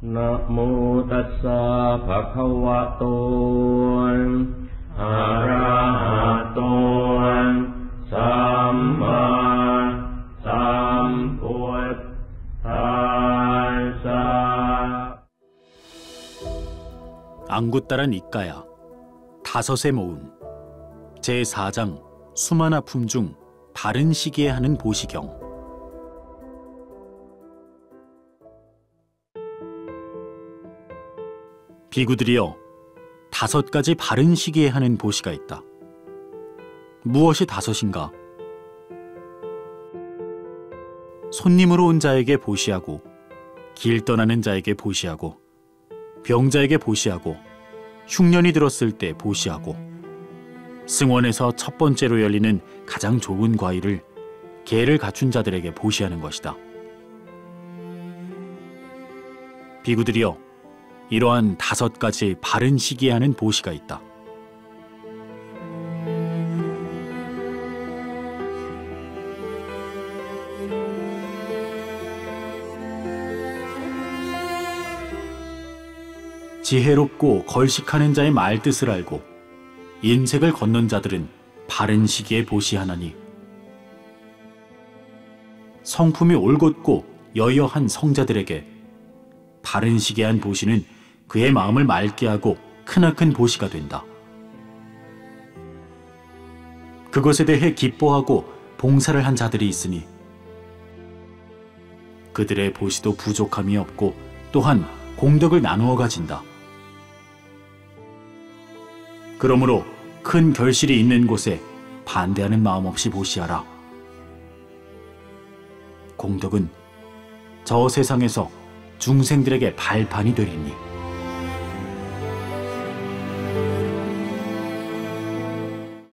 นะโมตัสสะภะคะวะโตอะระหะโตสัมมาสัมพุทธัสสะ 안굿따란 이까야 다섯의 모음 제4장 수만 아픔 중 바른 시기에 하는 보시경. 비구들이여, 5가지 바른 시기에 하는 보시가 있다. 무엇이 5인가? 손님으로 온 자에게 보시하고, 길 떠나는 자에게 보시하고, 병자에게 보시하고, 흉년이 들었을 때 보시하고, 승원에서 첫 번째로 열리는 가장 좋은 과일을 계를 갖춘 자들에게 보시하는 것이다. 비구들이여, 이러한 5가지 바른 시기에 하는 보시가 있다. 지혜롭고 걸식하는 자의 말뜻을 알고 인색을 걷는 자들은 바른 시기에 보시하나니, 성품이 올곧고 여여한 성자들에게 바른 시기에 한 보시는 그의 마음을 맑게 하고 크나큰 보시가 된다. 그것에 대해 기뻐하고 봉사를 한 자들이 있으니 그들의 보시도 부족함이 없고 또한 공덕을 나누어 가진다. 그러므로 큰 결실이 있는 곳에 반대하는 마음 없이 보시하라. 공덕은 저 세상에서 중생들에게 발판이 되리니.